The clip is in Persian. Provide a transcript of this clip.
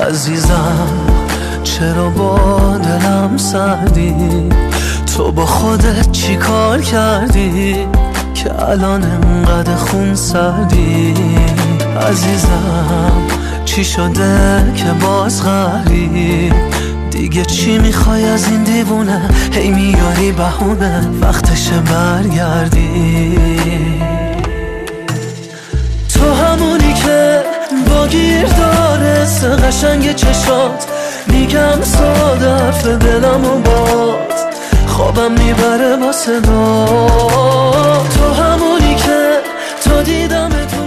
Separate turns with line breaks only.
عزیزم چرا با دلم سردی؟ تو با خودت چی کار کردی که الان انقدر خون سردی؟ عزیزم چی شده که باز قهری؟ دیگه چی میخوای از این دیوونه؟ هی میاری بهونه وقتشه برگردی. تو همونی که با گیر داره قشنگ چشات، میگم ساده حرف دلم و باز خوابم میبره با صدا. تو همونی که تا دیدم تو